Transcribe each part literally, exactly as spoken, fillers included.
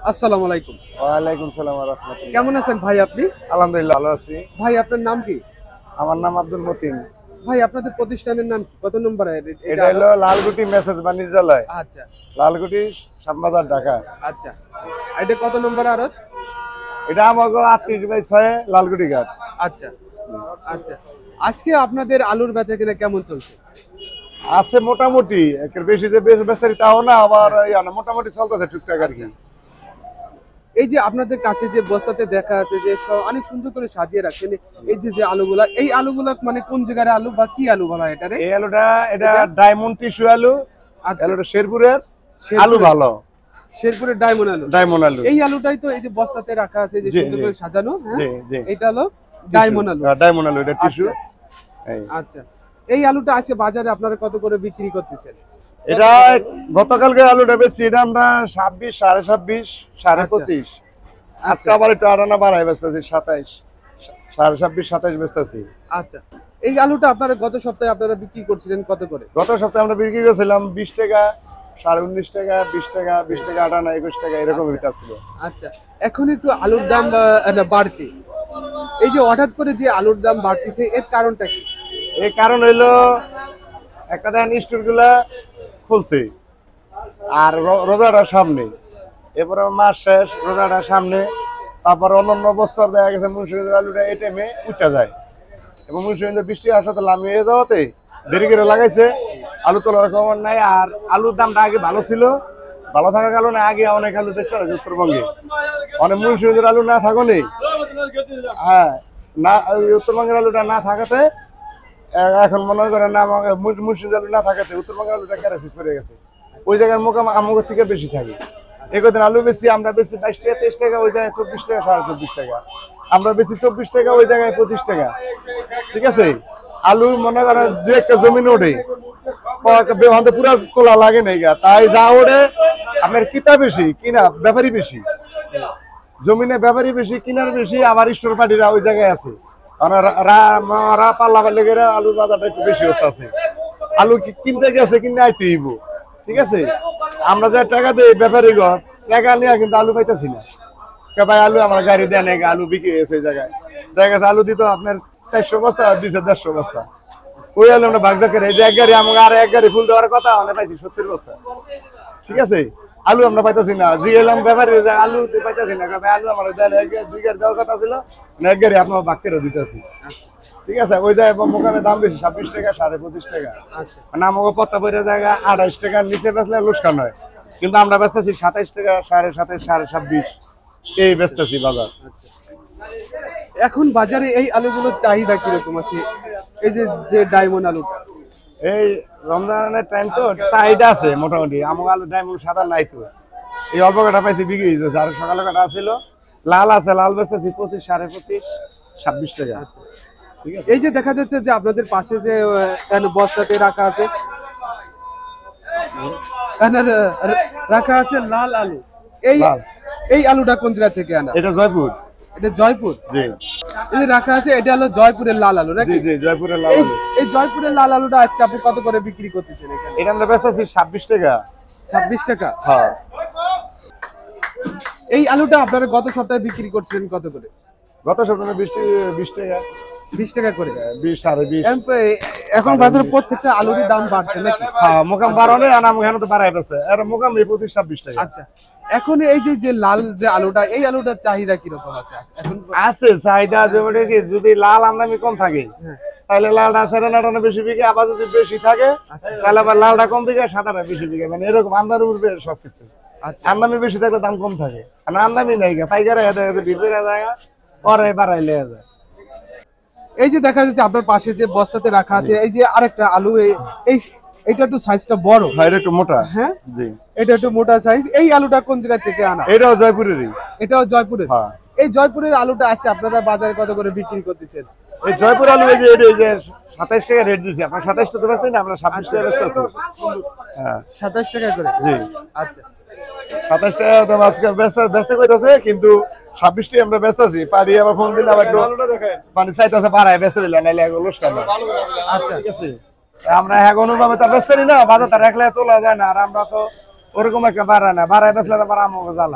আসসালামু আলাইকুম। ওয়ালাইকুম সালাম ওয়া রাহমাতুল্লাহ। কেমন আছেন ভাই আপনি? আলহামদুলিল্লাহ ভালো আছি। ভাই আপনার নাম কি? আমার নাম আব্দুল মতিন। ভাই আপনাদের প্রতিষ্ঠানের নাম কি? কত নম্বর এ এটা হলো লালগুটি মেসেজ বাণিজ্যালয়। আচ্ছা, লালগুটি শ্যামবাজার ঢাকা। আচ্ছা। এটা কত নম্বর আড়ত? এটা আমাগো আটত্রিশ বাই ছয় লালগুটি ঘাট। আচ্ছা, আচ্ছা। আজকে আপনাদের আলুর বেচাকেনা কেমন চলছে? আছে মোটামুটি, একের বেশি যে বেশ বেস্তারি তাও না, আবার ইয়া না, মোটামুটি চলতেছে টুকটাক আর কি। এই যে আপনাদের কাছে যে বস্তাতে দেখা আছে যে স- অনেক সুন্দর করে সাজিয়ে রাখছেন, এই যে যে আলুগুলা, এই আলুগুলা মানে কোন জায়গার আলু বা কি আলু বলা হয় এটারে? এই আলুটা এটা ডায়মন্ড টিস্যু আলু। আচ্ছা, আলুটা শেরপুরের শেরপুরের- আলু ভালো। শেরপুরের ডায়মন্ড আলু। ডায়মন্ড আলু। এই আলুটাই তো এই যে বস্তাতে রাখা আছে যে জি, সুন্দর জি। করে সাজানো, হ্যাঁ? জি, জি। এটা হলো ডায়মন্ড আলু। হ্যাঁ, ডায়মন্ড আলু, এটা টিস্যু। আচ্ছা। এই আচ্ছা, এই আলুটা আজকে বাজারে আপনারা কত করে বিক্রি করতেছেন? এটা গতকালকে আলুটা বেশি, এটা আমরা ছাব্বিশ সাড়ে ছাব্বিশ সাড়ে আচ্ছা। পঁচিশ আজকে আচ্ছা, আবার একটু আটানা বাড়াই বেচতেছি, সাতাইশ সাড়ে ছাব্বিশ সাতাইশ বেচতেছি। আচ্ছা। এই আলুটা আপনারা গত সপ্তাহে আপনারা বিক্রি করছিলেন কত করে? গত সপ্তাহে আমরা বিক্রি করেছিলাম বিশ টাকা, সাড়ে উনিশ টাকা, বিশ টাকা, বিশ টাকা, আটানা, একুশ টাকা, এরকম আচ্ছা। এটা ছিল। আচ্ছা, এখন একটু আলুর দাম আহ, না, বাড়তি। এই যে হঠাৎ করে যে আলুর দাম বাড়তিছে এর কারণটা কি? এই কারণ হইলো একটা দেখেন স্টোর গুলা খুলছে আর র- রোজাটার সামনে, এরপরে মাস শেষ, রোজাটার সামনে, তারপর অন্যান্য বছর দেখা গেছে মুন্সিগঞ্জের আলুটা এই টাইমে উঠা যায় এবং মুন্সিগঞ্জের বৃষ্টি আসার সাথে লামি হয়ে যাওয়াতে দেরি করে লাগাইছে, আলু তোলার খবর নাই। আর আলুর দামটা আগে ভালো ছিল, ভালো থাকার কারণে আগে অনেক আলু বেচতে হয় উত্তরবঙ্গে, অনেক মুন্সিগঞ্জের আলু না থাকো নেই, হ্যাঁ, না ওই উত্তরবঙ্গের আলুটা না থাকাতে এ- এখন মনে করেন না, আমাকে মুন্সি- মুন্সিগঞ্জের আলু না থাকাতে উত্তরবঙ্গের আলুটা ক্যারাসিস পড়ে গেছে, ওই জায়গার মোকাম আমাদের থেকে বেশি থাকে। একদিন আলু বেশি আমরা বেশি বাইশ টাকা তেইশ টাকা, ওই জায়গায় চব্বিশ টাকা সাড়ে চব্বিশ টাকা, আমরা বেশি চব্বিশ টাকা, ওই জায়গায় পঁচিশ টাকা। ঠিক আছে, আলু মনে করেন দু একটা জমিন ওঠে, বেহান্তে পুরা তোলা লাগে নাই গা, তাই যা ওঠে আপনার কিতা বেশি, কিনা ব্যাপারই বেশি, জমিনে ব্যাপারই বেশি, কিনার বেশি, আবার স্টোর পার্টিরা ওই জায়গায় আছে। কারণ রা- রা- রা পাল্লা পাল্লে গেলে আলুর বাজারটা একটু বেশি হতে আছে, আলু কি- কিনতে গেছে কিনে আইতে হইব। ঠিক আছে, আমরা যা টাকা দিই ব্যাপারী ঘর, টাকা নিয়ে কিন্তু আলু পাইতেছি না। কে ভাই আলু আমার গাড়ি দেয় নাকি, আলু বিক্রি হয়েছে ওই জায়গায়, দেখা গেছে আলু দিত আপনার চারশো বস্তা, দিছে দেড়শো বস্তা, ওই আলু আমরা ভাগ করে, এই যে এক গাড়ি আমাকে আর এক গাড়ি ফুল দেওয়ার কথা, আমরা পাইছি সত্তর বস্তা। ঠিক আছে, আলু আমরা পাইতেছি না, জিগেলাম ব্যাপারী যে আলু তুই পাইতেছি না, কে ভাই আলু আমার দেয় না, এক গাড়ি- দুই গাড়ি দেওয়ার কথা ছিল না, এক গাড়ি আপনার ভাগ করে দিতেছি। ঠিক আছে, ওই জায়গায় মোকামে দাম বেশি, ছাব্বিশ টাকা সাড়ে পঁচিশ টাকা, আচ্ছা, মানে আমাকে পত্তা বইয়ের জায়গা আঠাইশ টাকার নিচে বেচলে লোকসান হয়, কিন্তু আমরা বেচতেছি সাতাইশ টাকা, সাড়ে সাতাইশ, সাড়ে ছাব্বিশ, এই বেচতেছি বাজার। আচ্ছা। এখন বাজারে এই আলুগুলোর চাহিদা কিরকম আছে? এই যে যে ডায়মন্ড আলুটা, এই রমজানের টাইম তো চাহিদা আছে মোটামুটি, আমার আলু ডায়মন্ড সাদা নাই তো, এই অল্প কাটা পাইছি বিক্রি হয়েছে, আর সকালে কাটা ছিল লাল আছে, লাল বেচতেছি পঁচিশ সাড়ে পঁচিশ ছাব্বিশ টাকা। ঠিক আছে, এই যে দেখা যাচ্ছে যে আপনাদের পাশে যে আহ, বস্তাতে রাখা আছে, এখানে রা- রা- রাখা আছে লাল আলু, এই লাল। এই আলুটা কোন জায়গা থেকে আনা? এটা জয়পুর। এটা জয়পুর। জি এই যে রাখা আছে এটা hলো জয়পুরের লাল আলু জি নাকি? জি জয়পুরের লাল এই আলু। এই জয়পুরের লাল আলুটা আজকে আপনি কত করে বিক্রি করতেছেন এখানে? এটা আমরা বেচতেছি ছাব্বিশ টাকা। ছাব্বিশ টাকা। হ্যাঁ, এই আলুটা আপনারা গত সপ্তাহে বিক্রি করছিলেন কত করে? গত সপ্তাহে বিশ বিশ টাকা, বিশ টাকা করে। বিশ সাড়ে বিশ। এম- এখন বাজারে প্রত্যেকটা আলুরই দাম বাড়ছে নাকি? হ্যাঁ, মোকাম বাড়ানো আর আমি এখানে তো বাড়াই বেচতে, আর মোকাম এই পঁচিশ ছাব্বিশ টাকা আচ্ছা, এখন এই যে যে লাল যে আলুটা, এই আলুটার চাহিদা কিরকম আছে এখন? আছে চাহিদা, যেমন কি যদি লাল আমদানি কম থাকে হ্যাঁ, তাহলে লালটা সেরেন আটানো বেশি বিকে, আবার যদি বেশি থাকে তাহলে আবার লালটা কম বিকে, সাদাটা বেশি বিকে, মানে এরকম আমদানি উঠবে সবকিছু। আচ্ছা, আমদানি বেশি থাকলে দাম কম থাকে, আর আমদানি নাই পাইকারে দেখা যাচ্ছে বিক্রি জায়গা পরে বাড়াইলে যায়। এই যে দেখা যাচ্ছে আপনার পাশে যে বস্তাতে রাখা আছে, এই যে আরেকটা আলু, এই- এই এটা একটু সাইজটা বড়, হয় একটু মোটা। হ্যাঁ, জি, এটা একটু মোটা সাইজ, এই আলুটা কোন জায়গা থেকে আনা? এটাও জয়পুরেরই। এটাও জয়পুরের। হ্যাঁ, এই জয়পুরের আলুটা আজকে আপনারা বাজারে কত করে বিক্রি করতেছেন? এই জয়পুর আলু এই যে এই যে সাতাইশ টাকা রেট দিছি, আপনার সাতাইশ টাকা বেচতেছি না, আমরা ছাব্বিশ টাকা বেচতেছি। হ্যাঁ, সাতাশ টাকা করে। জি, আচ্ছা, সাতাইশ টাকা দাম আজকে বেচতে বেচতে কইতাছে, কিন্তু ছাব্বিশ টাকা আমরা বেচতেছি। পারি আবার ফোন দিলে আবার একটু মানে চাইতেছে বাড়ায় বেচতে দিলে, নাইলে এগুলো লোকসান হয়। আচ্ছা, ঠিক আছে, আমরা হ্যাঁ অনুভাবে তো বেচতে না, বাজার তো রাখলে তোলা যায় না, আর আমরা তো ওরকম একটা বাড়ায় না, বাড়ায় বেচলে আবার আমাকে জ্বালা।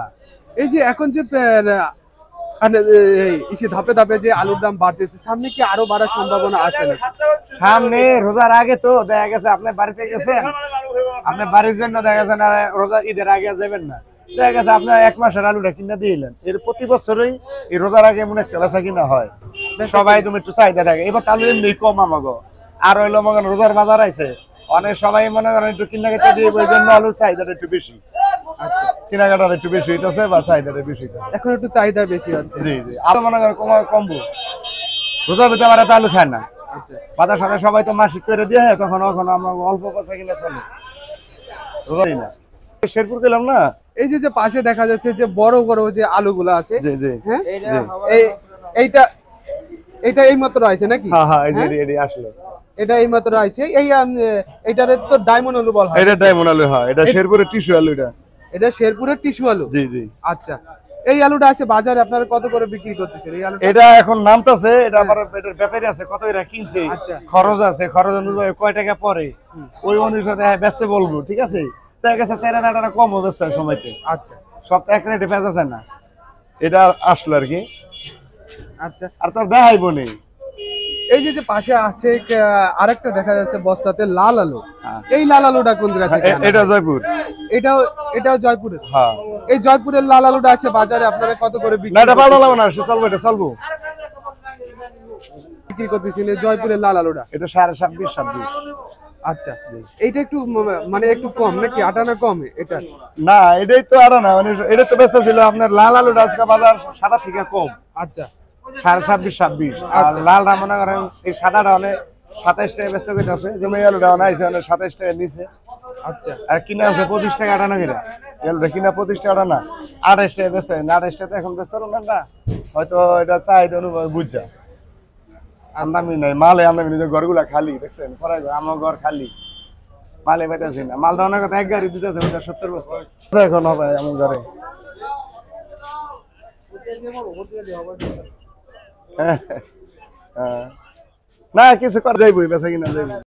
এই যে এখন যে আহ, মানে, এই ইসে ধাপে ধাপে যে আলুর দাম বাড়তেছে, সামনে কি আরো বাড়ার সম্ভাবনা আছে নাকি? সামনে রোজার আগে তো দেখা গেছে আপনি বাড়িতে গেছেন, আপনি বাড়ির জন্য দেখা গেছে না রোজা ঈদের আগে যাবেন না, দেখা গেছে আপনার এক মাসের আলুটা কিনা দিয়ে এলেন, এর প্রতি বছরই এই রোজার আগে এমন একটা বেচা কিনা হয়, সবাই তুমি একটু চাহিদা থাকে। এবার তাহলে এমনি কম আমাগো, আর হইলো মনে করেন রোজার বাজার আইছে, অনেক সবাই মনে করেন একটু কেনাকাটা দিয়ে ওই জন্য আলুর চাহিদাটা একটু বেশি, আচ্ছা, কেনাকাটার একটু বেশি হইতেছে বা চাহিদাটা বেশি হইতেছে। এখন একটু চাহিদা বেশি হচ্ছে। জি জি, আরো মনে করেন কম কমবো, রোজার ভিতরে আবার এত আলু খায় না, আচ্ছা, বাজার সাথে সবাই তো মাসিক করে দিয়ে তখন এখন আমরা অল্প পয়সা কিনে চলে রোজাই না। শেরপুর গেলাম না, এই যে যে পাশে দেখা যাচ্ছে যে বড় বড় যে আলুগুলো আছে, জি জি হ্যাঁ, জি, এই এইটা এইটা এই মাত্র আইছে নাকি? হ্যাঁ হ্যাঁ, এই যে হ্যাঁ? এডি আসলো, এটা এই মাত্র আইছে। এই আম, এইটারে তো ডায়মন্ড আলু বলা হয়। এটা ডায়মন্ড আলু, হ্যাঁ এটা শেরপুরের টিস্যু আলু এটা। এটা শেরপুরের টিস্যু আলু। জি জি, আচ্ছা, এই আলুটা আছে বাজারে, আপনারা কত করে বিক্রি করতেছেন এই আলুটা? এটা এখন নামতাছে, এটা আবার এটার ব্যাপারে আছে কত এরা কিনছে, আচ্ছা। খরচ আছে, খরচ অনুযায়ী কয় টাকা পরে হুম। ওই অনুসারে বেচতে বলবো, ঠিক আছে, দেখা গেছে চার আনাটা কম বেচতে হয় সময়তে, আচ্ছা, সব তো এক রেটে বেচা না, এটা আসলো আর কি, আচ্ছা। আর তোর দেখাইবো নেই। এই যে যে পাশে আছে আহ, আরেকটা দেখা যাচ্ছে বস্তাতে লাল আলু। হ্যাঁ। এই লাল আলুটা কোন জায়গা থেকে এ- আনা? এটা জয়পুর, এটাও এটাও জয়পুরের। হ্যাঁ এই জয়পুরের লাল আলুটা আছে বাজারে, আপনারা কত করে বিক্রি না এটা ভালো করতেছেন? লাগবে না, সে চলবো, এটা চলবো, বিক্রি করতেছেন এই জয়পুরের লাল আলুটা? এটা সাড়ে ছাব্বিশ ছাব্বিশ। আচ্ছা, এইটা একটু ম- মানে একটু কম নাকি, আটানা কম এটা? না এটাই তো আরো না, মানে এটা তো ব্যস্ত ছিল আপনার লাল আলুটা আজকে বাজার সাদা থেকে কম, আচ্ছা, সাড়ে ছাব্বিশ ছাব্বিশ, আর আচ্ছা। লালটা মনে করেন এই সাদাটা অনেক সাতাইশ টাকা ব্যস্ত করতেছে, যেমন এই আলুটা অনেক আছে অনেক সাতাইশ টাকা নিচে, আচ্ছা, আর কিনা আছে পঁচিশ টাকা আটানা কিনা, এই আলুটা কিনা পঁচিশ টাকা আটানা, আঠাইশ টাকা ব্যস্ত হয় না, আঠাইশ টাকা এখন ব্যস্ত হলো না, হয়তো এটা চাহিদা অনুভব বুঝছা, আমদামি নাই মালে, আমদামি নেই, ঘরগুলা খালি দেখছেন, পরে আমার ঘর খালি, মালে পাইতেছি না, মাল দেওয়ার কথা এক গাড়ি দিতেছে ওটা সত্তর বস্তা এখন হবে আমার ঘরে। হ্যাঁ, হ্যাঁ। না কিছু করা যাইবই, বেচা কিনা যাইব।